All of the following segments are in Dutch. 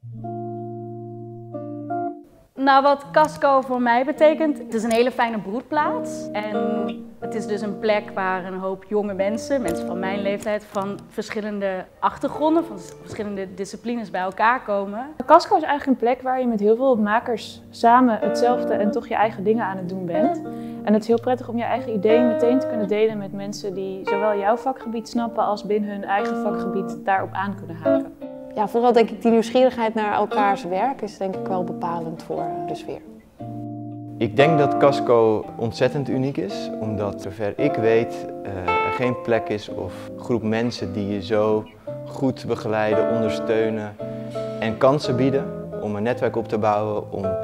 Nou, wat Casco voor mij betekent, het is een hele fijne broedplaats. En het is dus een plek waar een hoop jonge mensen, mensen van mijn leeftijd, van verschillende achtergronden, van verschillende disciplines bij elkaar komen. Casco is eigenlijk een plek waar je met heel veel makers samen hetzelfde en toch je eigen dingen aan het doen bent. En het is heel prettig om je eigen ideeën meteen te kunnen delen met mensen die zowel jouw vakgebied snappen als binnen hun eigen vakgebied daarop aan kunnen haken. Ja, vooral denk ik die nieuwsgierigheid naar elkaars werk is denk ik wel bepalend voor de sfeer. Ik denk dat Casco ontzettend uniek is, omdat zover ik weet er geen plek is of groep mensen die je zo goed begeleiden, ondersteunen en kansen bieden om een netwerk op te bouwen, om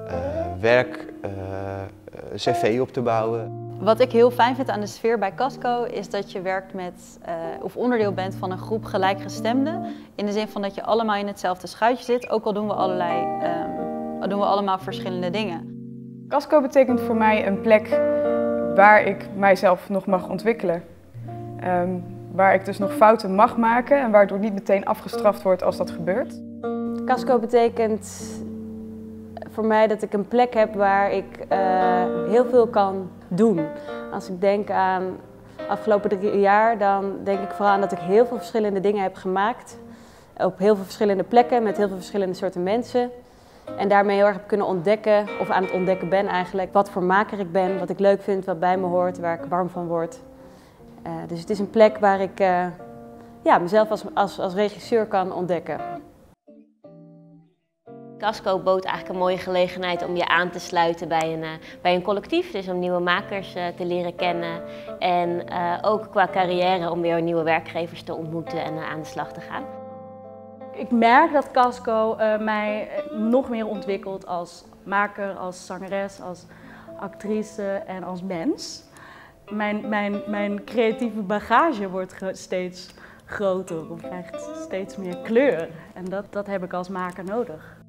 cv op te bouwen. Wat ik heel fijn vind aan de sfeer bij Casco is dat je werkt met, of onderdeel bent van een groep gelijkgestemden. In de zin van dat je allemaal in hetzelfde schuitje zit, ook al doen we allemaal verschillende dingen. Casco betekent voor mij een plek waar ik mijzelf nog mag ontwikkelen. Waar ik dus nog fouten mag maken en waardoor niet meteen afgestraft wordt als dat gebeurt. Casco betekent voor mij dat ik een plek heb waar ik heel veel kan doen. Als ik denk aan de afgelopen 3 jaar, dan denk ik vooral aan dat ik heel veel verschillende dingen heb gemaakt. Op heel veel verschillende plekken, met heel veel verschillende soorten mensen. En daarmee heel erg heb kunnen ontdekken, of aan het ontdekken ben eigenlijk, wat voor maker ik ben, wat ik leuk vind, wat bij me hoort, waar ik warm van word. Dus het is een plek waar ik mezelf als regisseur kan ontdekken. Casco bood eigenlijk een mooie gelegenheid om je aan te sluiten bij een collectief. Dus om nieuwe makers te leren kennen. En ook qua carrière om weer nieuwe werkgevers te ontmoeten en aan de slag te gaan. Ik merk dat Casco mij nog meer ontwikkelt als maker, als zangeres, als actrice en als mens. Mijn creatieve bagage wordt steeds groter of krijgt steeds meer kleur. En dat heb ik als maker nodig.